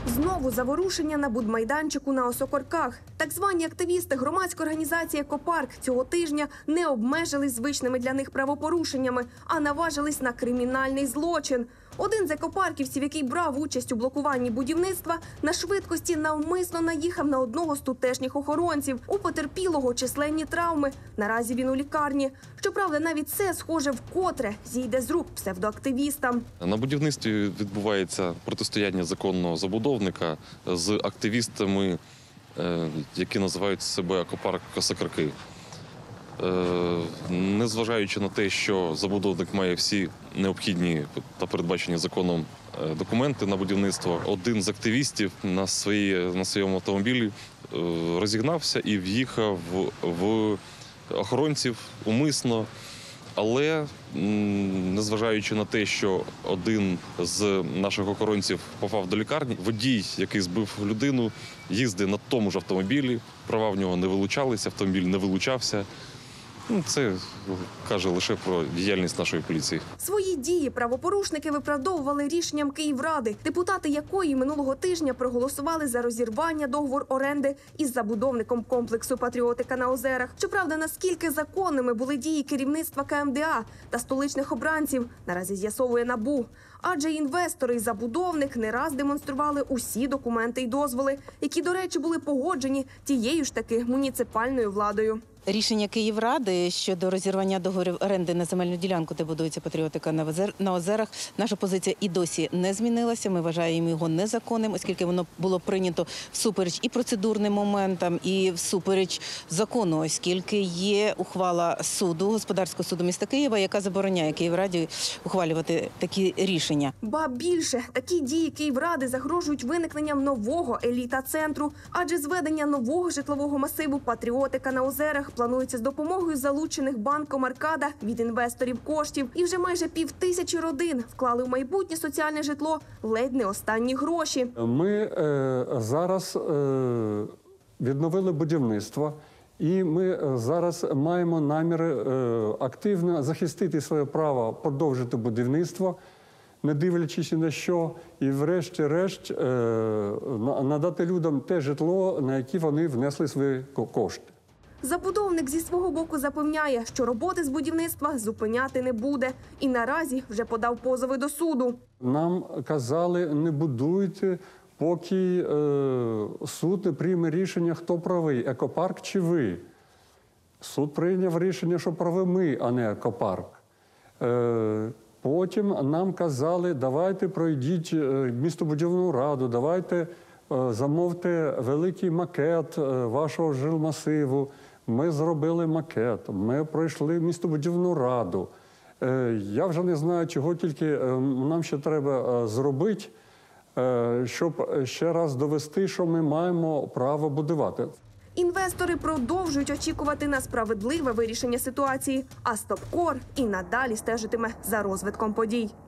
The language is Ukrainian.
Знову заворушення на будмайданчику на Осокорках. Так звані активісти громадської організації «Екопарк» цього тижня не обмежились звичними для них правопорушеннями, а наважились на кримінальний злочин. Один з екопарківців, який брав участь у блокуванні будівництва, на швидкості навмисно наїхав на одного з тутешніх охоронців. У потерпілого численні травми. Наразі він у лікарні. Щоправда, навіть це, схоже, вкотре зійде з рук псевдоактивістам. На будівництві відбувається протистояння законного забудовника з активістами, які називають себе «Екопарк Осокорки». Незважаючи на те, що забудовник має всі необхідні та передбачені законом документи на будівництво, один з активістів на своєму автомобілі розігнався і в'їхав в охоронців умисно. Але, незважаючи на те, що один з наших охоронців попав до лікарні, водій, який збив людину, їздив на тому ж автомобілі, права в нього не вилучалися, автомобіль не вилучався. Це каже лише про діяльність нашої поліції. Свої дії правопорушники виправдовували рішенням Київради, депутати якої минулого тижня проголосували за розірвання договору оренди із забудовником комплексу «Патріотика» на Озерах. Щоправда, наскільки законними були дії керівництва КМДА та столичних обранців, наразі з'ясовує НАБУ. Адже інвестори і забудовник не раз демонстрували усі документи і дозволи, які, до речі, були погоджені тією ж таки муніципальною владою. Рішення Київради щодо розірвання договорів оренди на земельну ділянку, де будується «Патріотика» на Озерах, наша позиція і досі не змінилася. Ми вважаємо його незаконним, оскільки воно було прийнято всупереч і процедурним моментам, і всупереч закону, оскільки є ухвала суду, господарського суду міста Києва, яка забороняє Київраді ухвалювати такі рішення. Ба більше, такі дії Київради загрожують виникненням нового еліта-центру, адже зведення нового житлового масиву «Патріотика» на Озерах планується з допомогою залучених банком «Аркада» від інвесторів коштів. І вже майже 5000 родин вклали в майбутнє соціальне житло ледь не останні гроші. Ми зараз відновили будівництво. І ми зараз маємо наміри активно захистити своє право продовжити будівництво, не дивлячись ні на що, і врешті-решт надати людям те житло, на яке вони внесли свої кошти. Забудовник зі свого боку запевняє, що роботи з будівництва зупиняти не буде. І наразі вже подав позови до суду. Нам казали, не будуйте, поки суд не прийме рішення, хто правий, екопарк чи ви. Суд прийняв рішення, що праві ми, а не екопарк. Потім нам казали, давайте пройдіть містобудівну раду, давайте замовте великий макет вашого жилмасиву. Ми зробили макет, ми пройшли містобудівну раду. Я вже не знаю, чого тільки нам ще треба зробити, щоб ще раз довести, що ми маємо право будувати. Інвестори продовжують очікувати на справедливе вирішення ситуації, а Стопкор і надалі стежитиме за розвитком подій.